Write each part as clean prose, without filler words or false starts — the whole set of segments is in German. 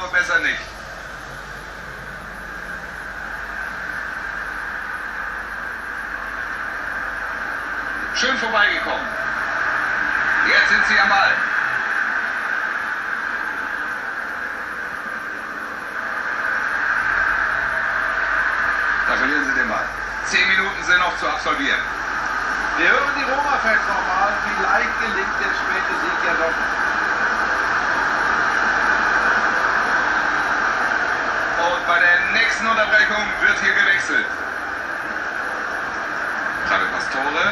besser nicht. Schön vorbeigekommen. Jetzt sind sie am Ball. Da verlieren sie den Ball. 10 Minuten sind noch zu absolvieren. Wir hören die Roma-Fans nochmal. Vielleicht gelingt der späte Sieg ja doch. Und bei der nächsten Unterbrechung wird hier gewechselt. Javi Pastore.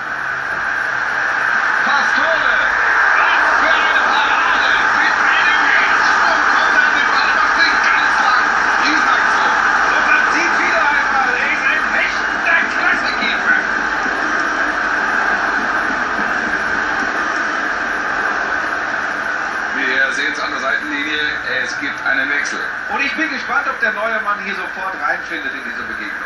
Pastore! Was für eine Parade! Mit einem Herzsprung kommt er an den Ball, macht sich ganz lang. Riesenaktion. Und man sieht wieder einmal, er ist ein echter Klassekeeper. Wir sehen es an der Seitenlinie, es gibt einen Wechsel. Und ich bin gespannt, ob der neue Mann hier sofort reinfindet in diese Begegnung.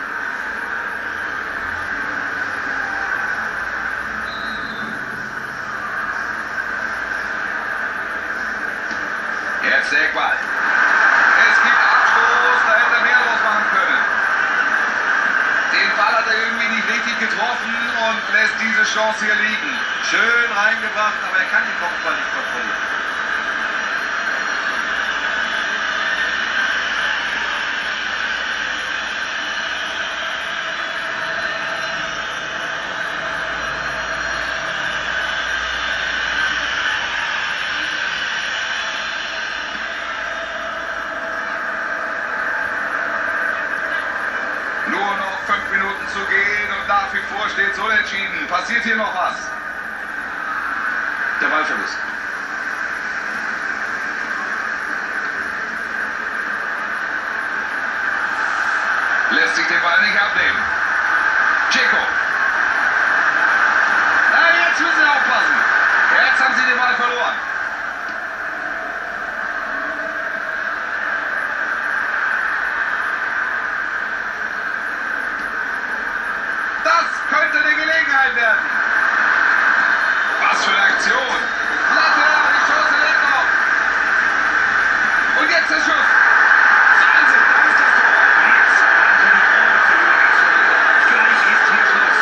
Jetzt der Eckball. Es gibt Abstoß, da hätte er mehr losmachen können. Den Ball hat er irgendwie nicht richtig getroffen und lässt diese Chance hier liegen. Schön reingebracht, aber er kann den Kopfball nicht kontrollieren. Nur noch 5 Minuten zu gehen und nach wie vor steht es unentschieden. Passiert hier noch was? Der Ballverlust. Lässt sich den Ball nicht abnehmen. Dzeko. Na, jetzt müssen sie aufpassen. Jetzt haben sie den Ball verloren. Das könnte eine Gelegenheit werden. Was für eine Aktion. Latte, aber die Chance lebt noch. Und jetzt der Schuss. Wahnsinn, da ist das Tor. Jetzt könnte die große Überraschung. Gleich ist hier Schluss.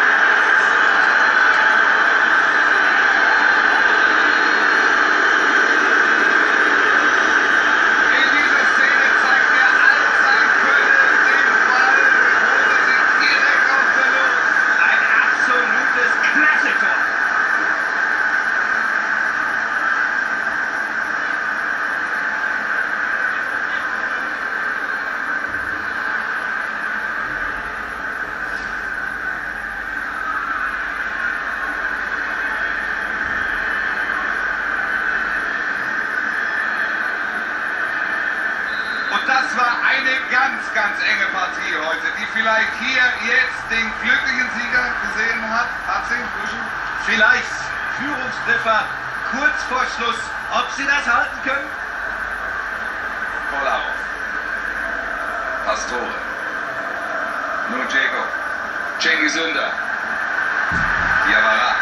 In dieser Szene zeigt er all sein Können. Den Ball holt er sich direkt aus der Luft. Ein absolutes Klassetor. Und das war eine ganz enge Partie heute, die vielleicht hier jetzt den glücklichen Sieger gesehen hat. Hat sie? Buschen? Vielleicht Führungstreffer kurz vor Schluss. Ob sie das halten können? Kolarov. Pastore. Nun Dzeko. Cengiz Ünder. Diawara.